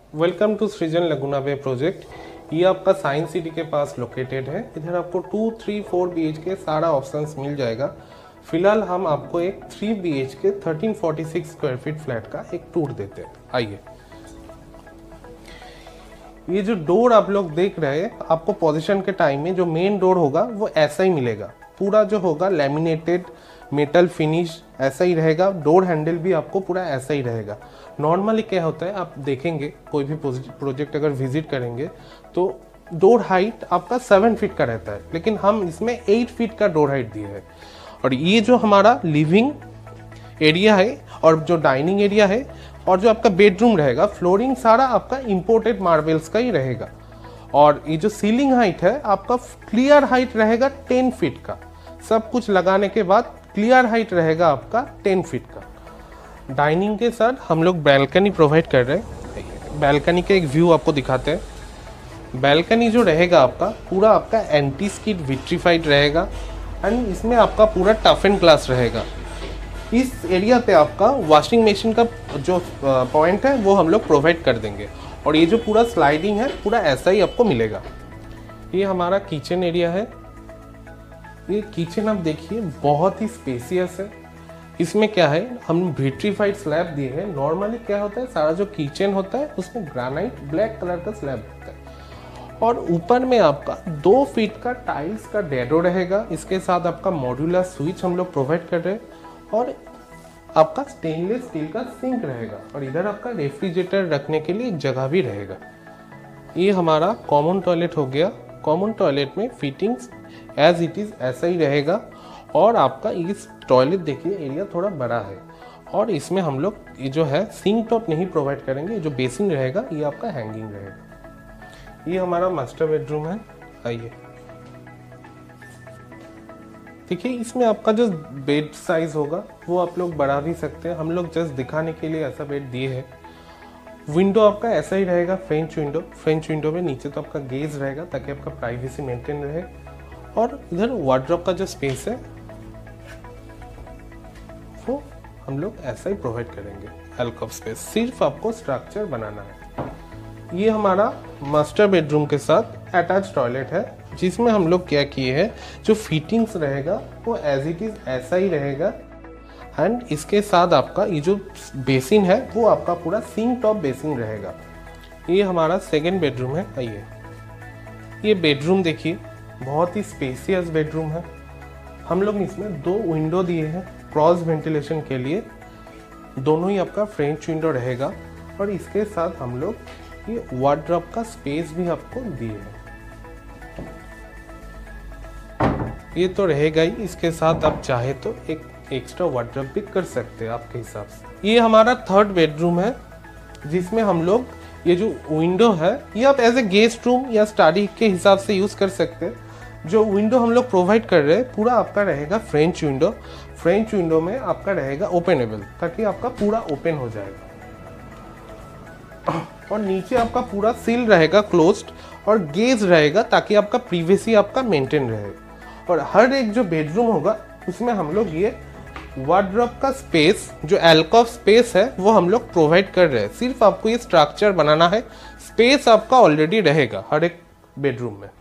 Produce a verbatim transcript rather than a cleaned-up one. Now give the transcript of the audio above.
Welcome to सृजन लगुना वे project. ये आपका साइंस सिटी के पास लोकेटेड है। इधर आपको two three four B H K सारा ऑप्शंस मिल जाएगा। फिलहाल हम आपको एक three B H K thirteen forty six square feet flat का एक टूर देते हैं। आइए, ये जो डोर आप लोग देख रहे हैं, आपको पोजीशन के टाइम में जो मेन डोर होगा वो ऐसा ही मिलेगा। पूरा जो होगा लैमिनेटेड मेटल फिनिश ऐसा ही रहेगा। डोर हैंडल भी आपको पूरा ऐसा ही रहेगा। नॉर्मली क्या होता है, आप देखेंगे कोई भी प्रोजेक्ट अगर विजिट करेंगे तो डोर हाइट आपका सेवन फीट का रहता है, लेकिन हम इसमें एट फीट का डोर हाइट दिए है। और ये जो हमारा लिविंग एरिया है और जो डाइनिंग एरिया है और जो आपका बेडरूम रहेगा, फ्लोरिंग सारा आपका इंपोर्टेड मार्बल्स का ही रहेगा। और ये जो सीलिंग हाइट है आपका क्लियर हाइट रहेगा टेन फीट का। सब कुछ लगाने के बाद क्लियर हाइट रहेगा आपका टेन फीट का। डाइनिंग के साथ हम लोग बैल्कनी प्रोवाइड कर रहे हैं। बैल्कनी का एक व्यू आपको दिखाते हैं। बैल्कनी जो रहेगा आपका पूरा आपका एंटी स्किड विट्रीफाइड रहेगा एंड इसमें आपका पूरा टफ एंड ग्लास रहेगा। इस एरिया पे आपका वॉशिंग मशीन का जो पॉइंट है वो हम लोग प्रोवाइड कर देंगे। और ये जो पूरा स्लाइडिंग है पूरा ऐसा ही आपको मिलेगा। ये हमारा किचन एरिया है। ये किचन आप देखिए बहुत ही स्पेसियस है। इसमें क्या है, हम विट्रीफाइड स्लैब दिए हैं। नॉर्मली क्या होता है, सारा जो किचन होता है उसमें ग्रेनाइट ब्लैक कलर का स्लैब होता है। और ऊपर में आपका दो फीट का टाइल्स का डेडो रहेगा। इसके साथ आपका मॉड्यूलर स्विच हम लोग प्रोवाइड कर रहे हैं और आपका स्टेनलेस स्टील का सिंक रहेगा। और इधर आपका रेफ्रिजरेटर रखने के लिए एक जगह भी रहेगा। ये हमारा कॉमन टॉयलेट हो गया। कॉमन टॉयलेट में फिटिंग्स एज इट इज ऐसा ही रहेगा। और आपका इस टॉयलेट देखिए एरिया थोड़ा बड़ा है और इसमें हम लोग ये जो है सिंक टॉप नहीं प्रोवाइड करेंगे। जो बेसिन रहेगा ये आपका हैंगिंग रहेगा। ये हमारा मास्टर बेडरूम है। आइए देखिए, इसमें आपका जो बेड साइज होगा वो आप लोग बढ़ा भी सकते हैं। हम लोग जस्ट दिखाने के लिए ऐसा बेड दिए हैं। विंडो आपका ऐसा ही रहेगा, फ्रेंच विंडो। फ्रेंच विंडो में नीचे तो आपका गेज रहेगा ताकि आपका प्राइवेसी मेंटेन रहे। और इधर वार्डरोब का जो स्पेस है वो हम लोग ऐसा ही प्रोवाइड करेंगे। एल्कोव स्पेस, सिर्फ आपको स्ट्रक्चर बनाना है। ये हमारा मास्टर बेडरूम के साथ अटैच टॉयलेट है, जिसमें हम लोग क्या किए हैं, जो फिटिंग्स रहेगा वो एज इट इज ऐसा ही रहेगा। एंड इसके साथ आपका ये जो बेसिन है वो आपका पूरा सिंक टॉप बेसिन रहेगा। ये हमारा सेकेंड बेडरूम है। आइए, ये बेडरूम देखिए बहुत ही स्पेसियस बेडरूम है। हम लोग इसमें दो विंडो दिए हैं क्रॉस वेंटिलेशन के लिए। दोनों ही आपका फ्रेंच विंडो रहेगा। और इसके साथ हम लोग ये वार्डरोब का स्पेस भी आपको दिए हैं। ये तो रहेगा ही, इसके साथ आप चाहे तो एक एक्स्ट्रा वार्डरोब भी कर सकते हैं आपके हिसाब से। ये हमारा थर्ड बेडरूम है, जिसमें हम लोग ये जो विंडो है ये आप एज ए गेस्ट रूम या स्टडी के हिसाब से यूज कर सकते हैं। जो विंडो हम लोग प्रोवाइड कर रहे हैं पूरा आपका रहेगा फ्रेंच विंडो। फ्रेंच विंडो में आपका रहेगा ओपनेबल, ताकि आपका पूरा ओपन हो जाएगा। और नीचे आपका पूरा सील रहेगा क्लोज्ड और गेज रहेगा, ताकि आपका प्रिवेसी आपका मेंटेन रहे। और हर एक जो बेडरूम होगा उसमें हम लोग ये वार्डरोब का स्पेस, जो एल्कोव स्पेस है वो हम लोग प्रोवाइड कर रहे हैं। सिर्फ आपको ये स्ट्रक्चर बनाना है। स्पेस आपका ऑलरेडी रहेगा हर एक बेडरूम में।